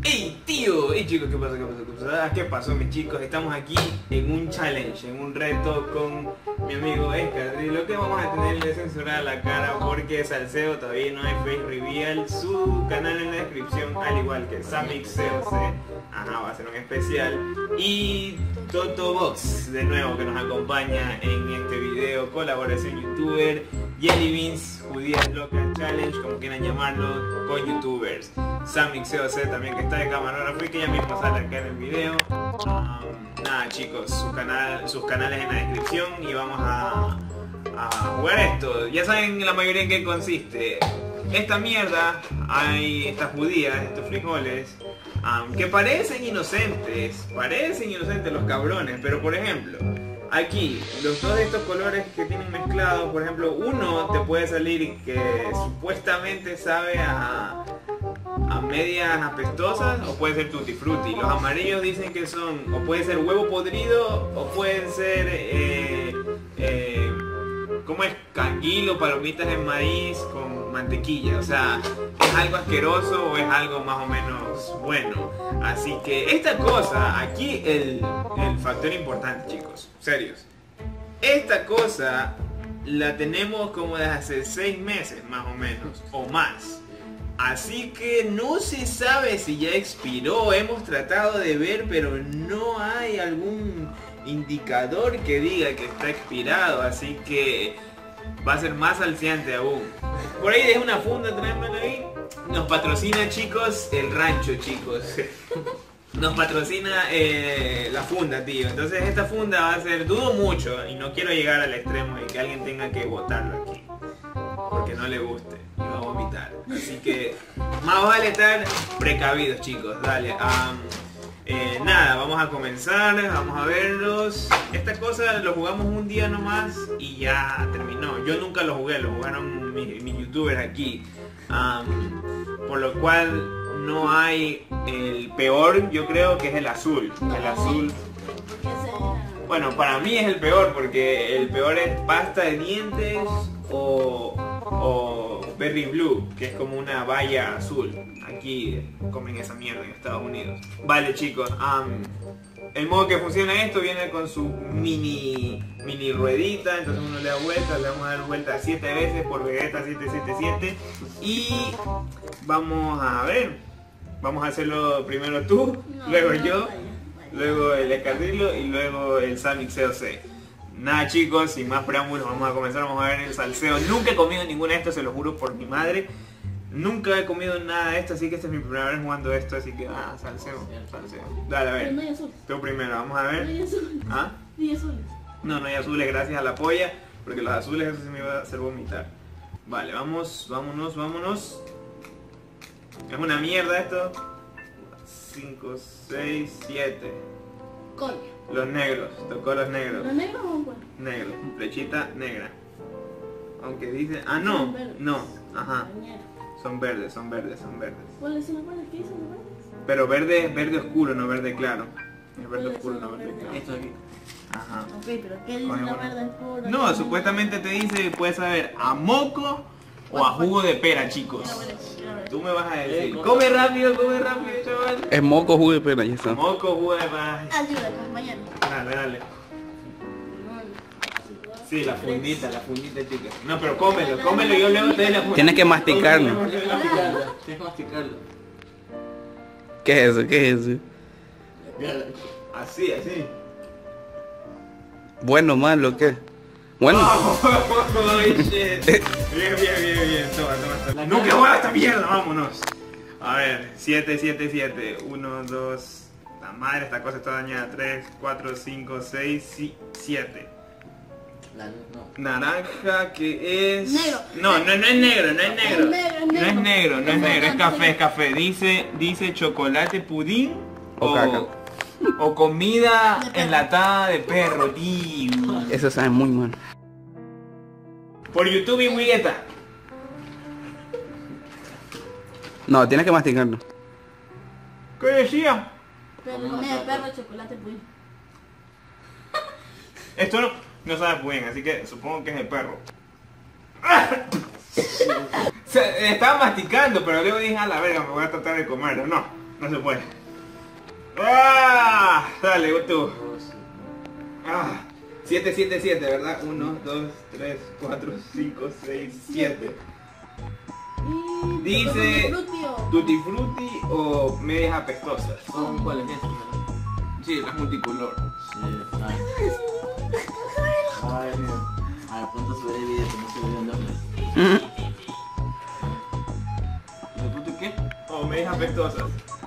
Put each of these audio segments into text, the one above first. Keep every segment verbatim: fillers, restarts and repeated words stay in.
¡Ey, tío! ¡Ey, chicos! ¿Qué pasa? ¿Qué pasó? ¿Qué pasó? ¿Qué pasó, mis chicos? Estamos aquí en un challenge, en un reto con mi amigo Edgar. Y lo que vamos a tener es censurar la cara porque Salseo todavía no hay face reveal. Su canal en la descripción, al igual que SamixCoc. Ajá, va a ser un especial. Y Totobox, de nuevo, que nos acompaña en este video. Colaboración youtuber. Jelly Beans, Judías Locas Challenge, como quieran llamarlo, con youtubers. SamixCoc también, que está de camarógrafo y que ya mismo sale acá en el video. Um, nada, chicos, su canal, sus canales en la descripción y vamos a, a jugar esto. Ya saben la mayoría en qué consiste. Esta mierda, hay estas judías, estos frijoles, um, que parecen inocentes, parecen inocentes los cabrones, pero por ejemplo, aquí, los dos de estos colores que tienen mezclados, por ejemplo, uno te puede salir que supuestamente sabe a, a medias apestosas, o puede ser tutti frutti. Los amarillos dicen que son, o puede ser huevo podrido, o pueden ser, eh, eh, ¿cómo es? Canguilo, palomitas de maíz con mantequilla. O sea, ¿es algo asqueroso o es algo más o menos bueno? Así que esta cosa, aquí el, el factor importante, chicos, serios. Esta cosa la tenemos como desde hace seis meses más o menos, o más. Así que no se sabe si ya expiró. Hemos tratado de ver, pero no hay algún indicador que diga que está expirado. Así que va a ser más salseante aún. Por ahí dejé una funda, tráemela ahí. Nos patrocina, chicos, el rancho, chicos. Nos patrocina eh, la funda, tío. Entonces esta funda va a ser, dudo mucho, y no quiero llegar al extremo de que alguien tenga que botarlo aquí, porque no le guste y va a vomitar. Así que más vale estar precavidos, chicos. Dale. Um, eh, nada, vamos a comenzar, vamos a verlos. Esta cosa lo jugamos un día nomás y ya terminó. Yo nunca lo jugué, lo jugaron mis, mis youtubers aquí. Um, por lo cual no hay el peor, yo creo que es el azul. El azul. Bueno, para mí es el peor porque el peor es pasta de dientes o, o berry blue, que es como una valla azul. Aquí comen esa mierda en Estados Unidos. Vale, chicos, um, el modo que funciona esto viene con su mini mini ruedita, entonces uno le da vuelta, le vamos a dar vuelta siete veces por Vegeta siete siete siete y vamos a ver, vamos a hacerlo primero tú, no, luego no, yo, vaya, vaya. Luego el Escardilo y luego el SamixCoc. Nada, chicos, sin más preámbulos vamos a comenzar, vamos a ver el salseo. Nunca he comido ninguna de estas, se lo juro por mi madre. Nunca he comido nada de esto, así que esta es mi primera vez jugando esto, así que ah, salseo, salseo. Dale, a ver. No hay azul. Tú primero, vamos a ver. No hay azul. ¿Ah? No hay azules. No, no hay azules, gracias a la polla, porque los azules eso se me iba a hacer vomitar. Vale, vamos, vámonos, vámonos. Es una mierda esto. cinco, seis, siete. Coño. Los negros, tocó los negros. ¿Los negros o cuál? Negros, flechita negra. Aunque dice... Ah, no, no, ajá. Son verdes, son verdes, son verdes. ¿Cuáles son los verdes? ¿Qué dicen los verdes? Pero verde es verde oscuro, no verde claro. Es verde oscuro, no verde claro. Esto aquí. Ajá. Ok, pero ¿qué dice la verde oscura? No, supuestamente te dice, puedes saber a moco o a jugo de pera, chicos. Tú me vas a decir. Come rápido, come rápido, chaval. Es moco, jugo de pera, ya está. Moco, jugo de pera. Ayúdame, mañana. Dale, dale. Sí, la fundita, la fundita, chicas. No, pero cómelo, cómelo, yo luego te doy la fundita. Tienes que masticarlo. Tienes que masticarlo. Tienes que masticarlo. ¿Qué es eso? ¿Qué es eso? Así, así. Bueno, malo, ¿qué? Bueno. Oh, shit. Bien, bien, bien, bien. Toma, toma, toma. Nunca juega esta mierda, vámonos. A ver, siete, siete, siete. uno, dos. La madre, esta cosa está dañada. tres, cuatro, cinco, seis, siete. La, no. Naranja, que es... Negro. No, no, no es negro, no es negro. Es negro, es No es negro. negro, no es negro, es café, es café. Dice, dice chocolate pudín O caca. o comida enlatada de perro, tío. Eso sabe muy mal. Por YouTube y Wigueta. No, tienes que masticarlo. ¿Qué decía? Pero negro, perro, chocolate, pudín. Esto no, no sabe pudín, así que supongo que es el perro. Se, estaba masticando, pero luego dije a la verga, me voy a tratar de comerlo. No, No se puede. ¡Ah! Dale, tú. Ah. siete, siete, siete, ¿verdad? uno, dos, tres, cuatro, cinco, seis, siete. Y- Dice Frutti o- Tutti Frutti o medias apestosas. ¿Son cuáles es? Sí, las multicolor. Sí, ay. Ay, Dios. A ver, pronto subiré el video que no se vean dobles. ¿De puto qué? O medias apestosas.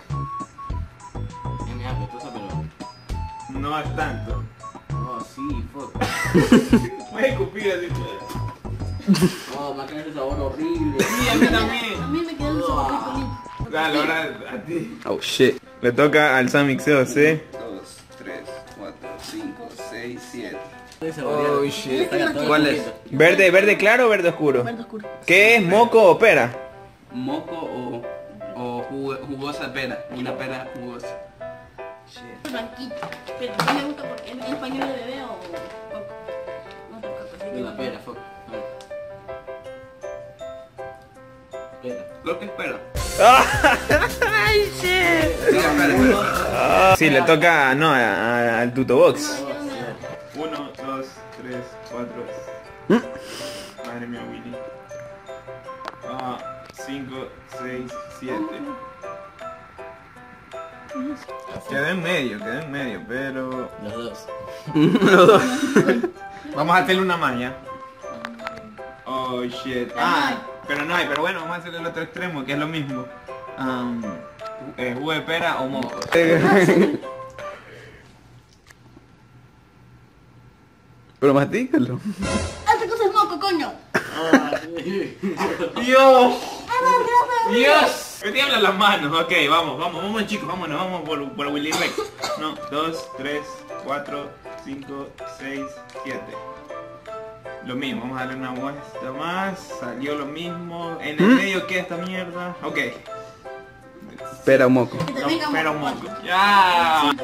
Es mi apestosa, pero... No es tanto. Oh, sí, fuck. Puedes escupir así. Oh, me ha quedado ese sabor horrible. Sí, a mí A también. mí me quedó el sabor rico lindo. Dale, ahora a ti. Oh shit. Le toca al Sam Mixeo, ¿sí? dos, tres, cuatro, cinco, seis, siete. Oh, shit. ¿Cuál es? ¿Verde, verde claro o verde oscuro? Verde oscuro. ¿Qué es, moco o pera? ¿Moco o, o jugo- jugosa pera? Una pera jugosa. Shit. Blanquito. Pero no me gusta porque es español de bebé o coco. No tengo coco, así De que la no. pera, fuck. A ver. Pera. Lo que espera. ¡Ay, shit! Sí, le toca, no, a- a- al Tuto Box. uno, dos, tres, cuatro. Madre mía, Willy. cinco, seis, siete. Quedó en medio, quedó en medio, pero... Los dos. Los dos. Vamos a hacerle una maña. Oh, shit. Ah, pero no hay, pero bueno, vamos a hacerle el otro extremo, que es lo mismo. Um, eh, jugo de pera o moco. Pero mastícalo. ¡Esta cosa es moco, coño! ¡Dios! ¡Dios! Me tiemblan las manos. Ok, vamos, vamos, vamos chicos, vámonos, vamos por, por Willy Rex. No, dos, tres, cuatro, cinco, seis, siete. Lo mismo, vamos a darle una muestra más. Salió lo mismo. En el medio queda esta mierda. Ok. Pera o moco. Que te No, venga pero moco. moco. ¡Ya!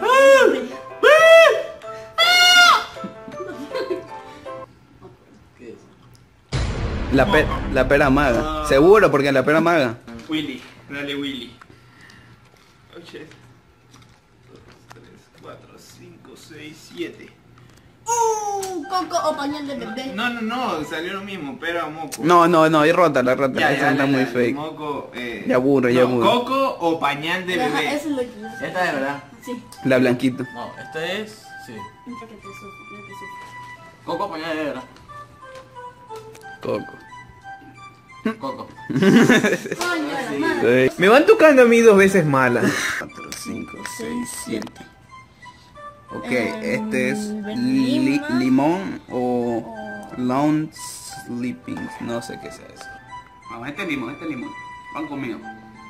¿Qué es? La, pe- la pera maga. Seguro, porque la pera maga. Willy, dale Willy. Oh shit. dos, tres, cuatro, cinco, seis, siete. Uh, coco o pañal de bebé. No, no, no, salió lo mismo, pero a moco. No, no, no, y rótala, rótala. Ya, Esa ya, está dale, muy dale, fake. Moco, eh. Ya aburre, ya no, aburre. Coco o pañal de Ajá, bebé. eso es lo que... Esta es verdad. Sí. La blanquito. No, esta es... Sí. Entra que te sufro, que te sufro. Coco pañal de verdad. Coco. Coco. Coño, la madre. Me van tocando a mí dos veces malas. cuatro, cinco, seis, siete. Ok, Em, este es lima. li- limón o long sleeping. No sé qué sea eso. Vamos, este es limón, este es limón. Van conmigo.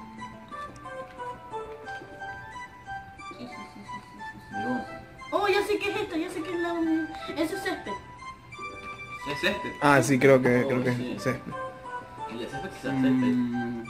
Limón. Oh, ya sé qué es esto, ya sé qué es la... Eso es césped. ¿Es este? Ah, sí, creo que, Oh, creo que sí. sí. El de césped quizás césped. Mm.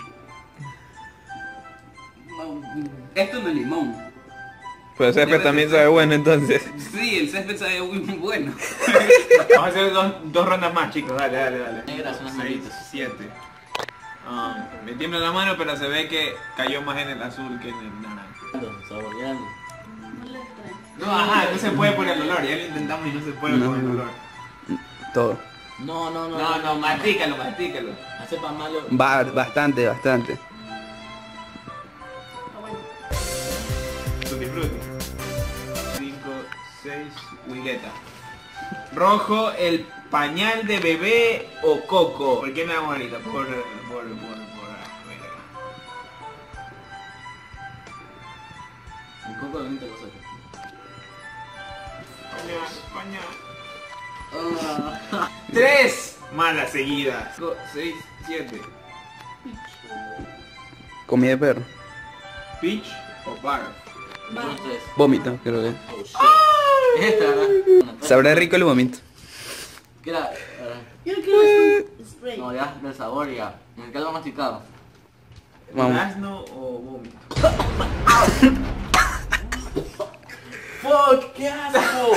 No, esto no es limón. Pues césped también sabe bueno entonces. Sí, el césped sabe muy bueno. Vamos a hacer dos, dos rondas más, chicos. Dale, dale, dale. Negras son las seis, negritas. siete. Um, me tiembla la mano, pero se ve que cayó más en el azul que en el naranja. Saboreando. No le extraño. No, ajá, no se puede por el olor. Ya lo intentamos y no se puede No, por el no. olor. Todo. No, no, no. No, no, mastícalo, mastícalo. Hace pan malo. Va, bastante, bastante. Ah, bueno. Tutti frutti. cinco, seis, Wigueta. Rojo, el pañal de bebé o coco. ¿Por qué me damos ahorita? Por, por, por, por, a ver acá. El coco de lo saca. Pañal, pañal. Tres malas seguidas. cinco, seis, siete. Comida de perro. Peach o barf. Entonces. Vómito, creo que. Oh shit. Es esta, ¿verdad? Sabrá rico el vómito. ¿Qué era? Eh, Yo quiero hacer un spray. No, ya, del sabor ya. Me quedo masticado. Vamos. ¿Durazno o vómito? ¡Fuck! ¡Qué asco!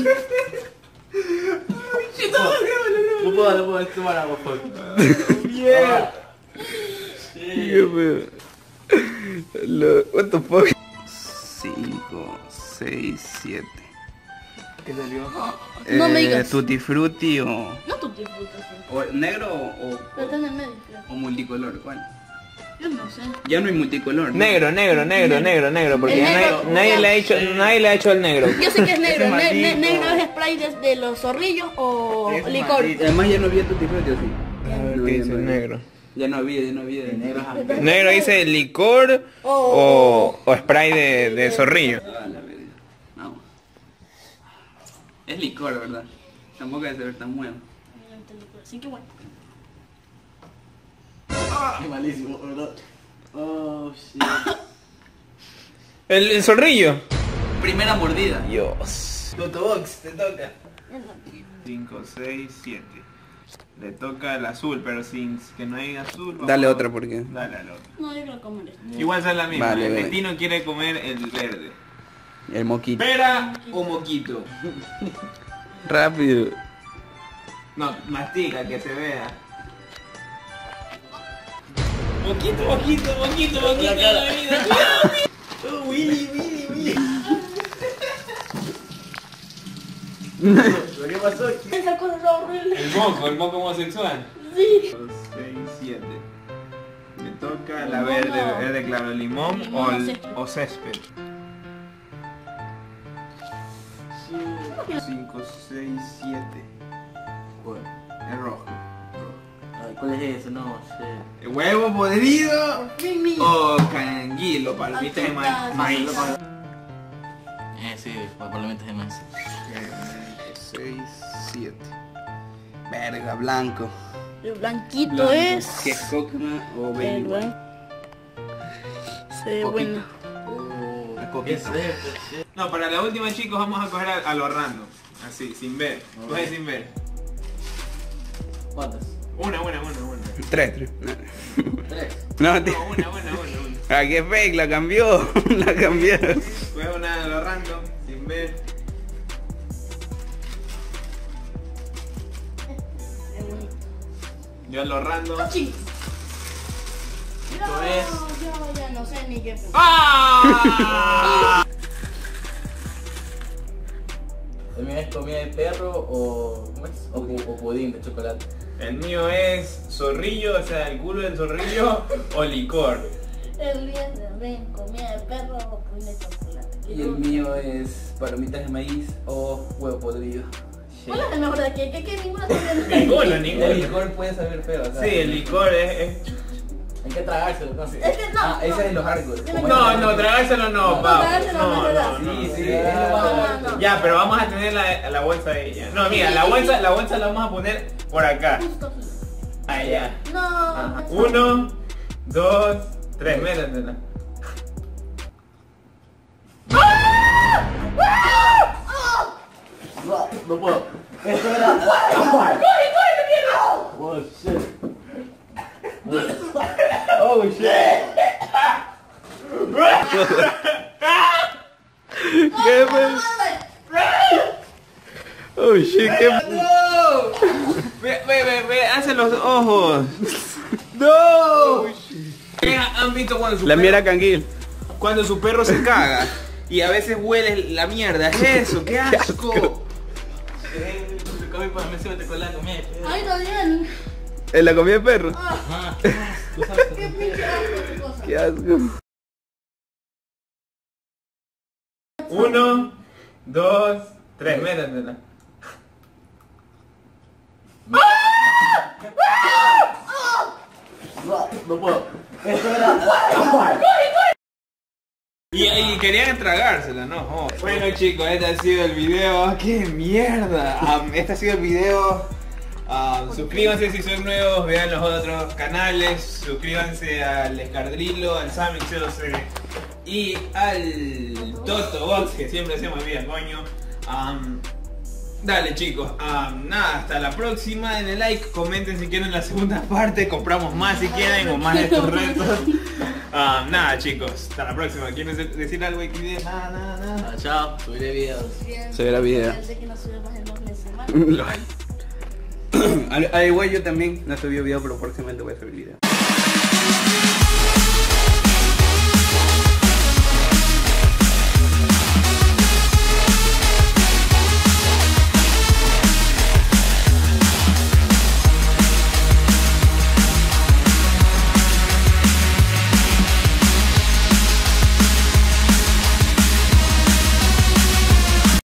No puedo, no puedo, es tu mano, fuck. Yeah. Sí. Lo, what the fuck. cinco, seis, siete. ¿Qué salió? No me digas. Tutti frutti o, No tú te frutas. o negro o, Pero está o, en el medio, creo. o multicolor. ¿Cuál? Yo no sé. Ya no hay multicolor, ¿no? Negro, negro, negro, negro, negro, porque El ya negro, nadie, nadie le ha hecho, nadie le ha hecho el negro. Yo sé que es negro. Ese Ne- ne- maldito. negro es spray de, de los zorrillos o Ese licor. maldito. Además ya no había tutti frutti, ¿o sí? No, ¿Qué ya dice no había. negro? Ya no había, ya no había. El negro es amplio. Negro dice licor o, o spray de, de zorrillo. Ah, la verga. No. Es licor, ¿verdad? Tampoco debe ser tan bueno. Así que bueno. Qué malísimo, ¿verdad? Oh, shit. ¿El, el zorrillo? Primera mordida. Dios. Box, te toca. cinco, seis, siete. Le toca el azul, pero sin que no haya azul. vamos Dale a- otra porque... Dale al otro. No, yo creo comer esto. Igual es la misma. Vale, el vale. destino quiere comer el verde. El moquito. ¿Pera o moquito? Rápido. No, mastica, que se vea. Moquito, moquito, moquito, moquito de la vida. Oh, Willy, Willy, Willy. ¿Qué pasó? Esa cosa es horrible. El moco, el moco homosexual. Sí. dos, seis, siete. Me toca la Limón, verde, no. verde claro, limón, Limón o, o el- césped. o césped. cinco, seis, siete. ¿Cuál? El rojo. Ay, ¿cuál es ese? No sé. ¿El huevo podrido Mimi. o canguilo, palomitas de ma- Ah, maíz? Eh, sí, palomitas de maíz. seis, siete. Verga, blanco. El blanquito Blanco. es. ¿Qué es coconut o El baby? blanco. Se ve Poquito. bueno. Oh, La ¿qué coquita. es eso? No, para la última, chicos, vamos a coger a, a lo random. Así, sin ver. Coge sin ver. ¿Cuántas? Una, una, una, una. Tres, tres. Tres. No, No, tío. una, una, una, una. Ah, qué fake, la cambió. La cambió. Coge una a lo random, sin ver. Es bonito. Yo a lo random. Cochín. Esto No, es. yo ya no sé ni qué pensar. ¡Ah! ¿El mío es comida de perro o, ¿cómo es? o, pu- o pudín de chocolate? El mío es zorrillo, o sea, el culo del zorrillo o licor. El día de ven, comida de perro o pudín de chocolate. Y el mío es palomitas de maíz o huevo podrido. ¿Cuál es el mejor de aquí? ¿Qué, qué ninguna tiene? Ninguno, El ninguno. licor puede saber feo, Sí, el licor es... es- Hay que tragárselo, no sé. Es que no. Ah, ese es de los hardcore. Dime No, no, tragárselo no, No, pa. tragárselo no, No, ¿verdad? no, no. Sí, sí, sí, es lo más No, barato. no. Ya, pero vamos a tener la, la bolsa de ella. No, mira, la bolsa, la bolsa la vamos a poner por acá. Justo aquí. Allá. No. Ajá. Uno, dos, tres, métetela. No, no puedo. Esto era. Oh shit. Oh shit. ¿Qué fue? Oh shit, qué... ¡No! Ve, ve, ve, ve, hace los ojos. ¡No! ¿Han visto cuando su La perro- mía era canguil. cuando su perro se caga y a veces huele la mierda? Es eso, qué asco. Eh, se come para me se con la comida. Ay, está bien. ¿En la comida de perro? Ajá. Tú sabes Qué pinche asco esa cosa. Qué asco. Uno, dos, tres, métetela. No, no puedo. Esto era. Y, y querían tragársela, ¿no? Joder. Bueno chicos, este ha sido el video. ¡Qué mierda! Um, este ha sido el video. Um, suscríbanse si son nuevos, vean los otros canales. Suscríbanse al Escardrilo, al Samix cero cero y al Toto Box, que siempre hacemos bien, coño. Um, Dale chicos, um, nada, hasta la próxima, denle like, comenten si quieren la segunda parte, compramos más si quieren o más de estos retos. Um, nada chicos, hasta la próxima. ¿Quieren de- decir algo aquí? Nada, nada, nada. Ah, chao, subiré videos. Bien. Se ve la vida. Pensé que no sube más en dos meses más. Al, al igual yo también no he subido video, pero próximamente voy a subir video.